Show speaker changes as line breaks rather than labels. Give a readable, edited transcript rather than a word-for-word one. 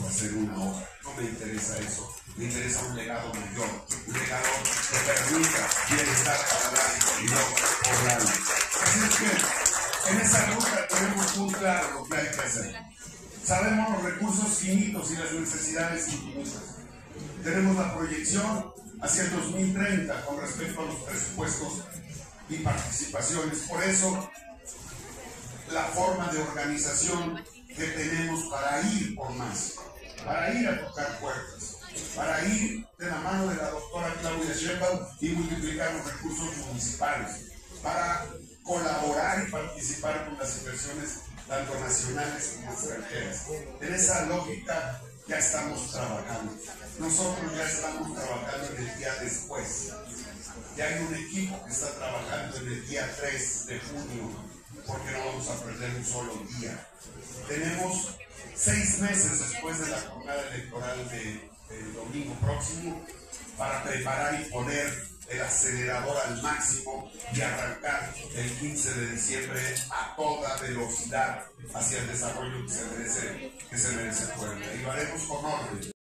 hacer una obra. No me interesa eso. Me interesa un legado mayor, un legado que permita bienestar para la y no poblano. Así es que en esa ruta tenemos muy claro lo que hay que hacer. Sabemos los recursos finitos y las necesidades infinitas. Tenemos la proyección hacia el 2030 con respecto a los presupuestos y participaciones. Por eso, la forma de organización que tenemos para ir por más, para ir a tocar puertas, para ir de la mano de la doctora Claudia Sheinbaum y multiplicar los recursos municipales, para colaborar y participar con las inversiones tanto nacionales como extranjeras. En esa lógica ya estamos trabajando. Nosotros ya estamos trabajando en el día después. Ya hay un equipo que está trabajando en el día 3 de junio, porque no vamos a perder un solo día. Tenemos 6 meses después de la jornada electoral del domingo próximo para preparar y poner el acelerador al máximo y arrancar el 15 de diciembre a toda velocidad hacia el desarrollo que se merece Puebla. Y lo haremos con orden.